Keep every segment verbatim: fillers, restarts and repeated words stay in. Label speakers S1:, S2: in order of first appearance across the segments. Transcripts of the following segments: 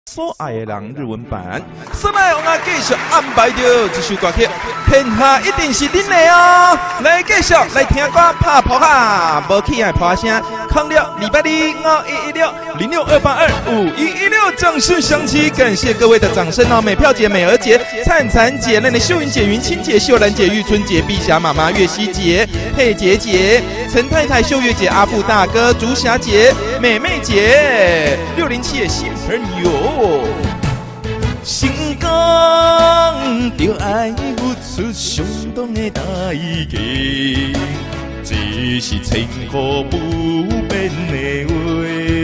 S1: 所爱的人日文版，所来我继续安排着这首歌曲，天下一定是恁的哦！来继续来听歌拍扑克，无起爱破声，空六礼拜二五一一六零六二八二五一一六掌声响起，感谢各位的掌声哦！美票姐、美娥姐、灿灿姐、那那秀云姐、云清姐、秀兰姐、玉春姐、碧霞妈妈、月熙姐、佩姐姐、陈太太、秀月姐、阿富大哥、竹霞姐、美妹姐、六零七的新朋友。成功就爱付出相当的代价，这是千古不变的话。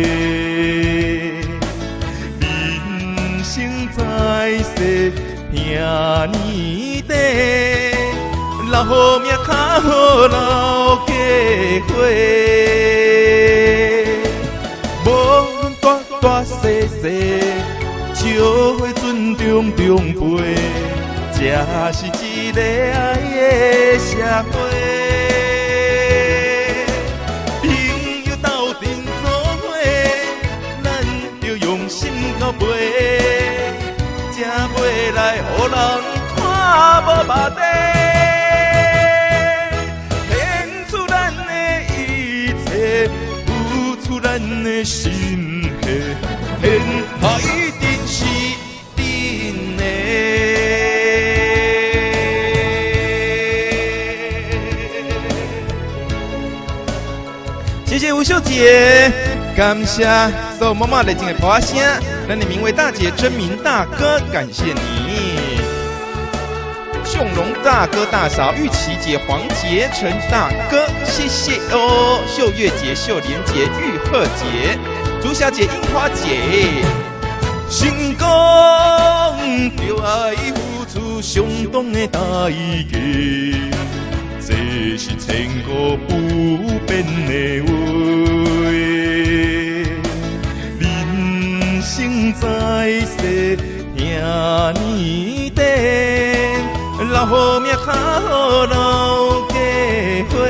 S1: 人生在世兄弟弟，留好命较好留家伙。无论大大小小。少岁尊重长辈，这是一个爱的社会。朋友斗阵做伙，咱着用心到背，才袂来予人看无目地。献出咱的一切，付出咱的心血，天下一定。是恁的。谢谢吴秀姐，感谢所有妈妈来进的婆声，让你名为大姐，真名大哥，感谢你。秀荣大哥大嫂，玉琪姐、黄杰、陈大哥，谢谢哦。秀月姐、秀莲姐、玉鹤姐、朱小姐、樱花姐。成功就爱付出相当的代价，这是千古不变的话。人生在世兄弟弟，留好命较好留家伙。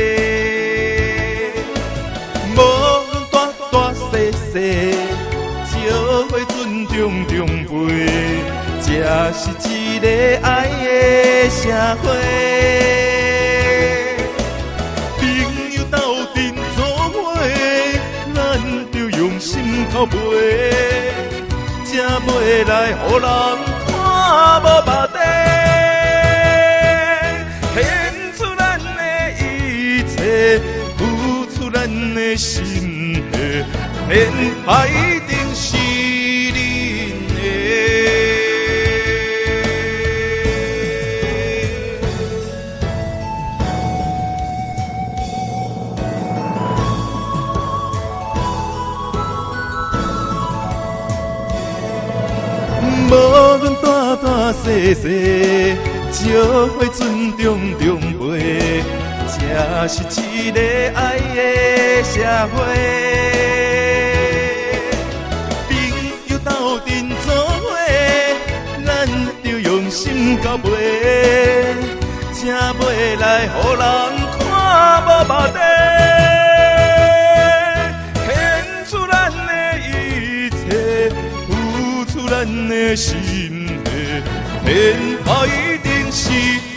S1: 无论大大小小。少岁尊重长辈，这是一个爱的社会。朋友斗阵做伙，咱着用心靠背，才袂来予人看无目地。献出咱的一切，付出咱的心血，天下一定是恁的。无论大大小小，少岁尊重长辈，这是一个爱的社会。斗阵做伙，咱着用心到背，才袂来予人看无目地。献出咱的一切，付出咱的心血，天下一定是。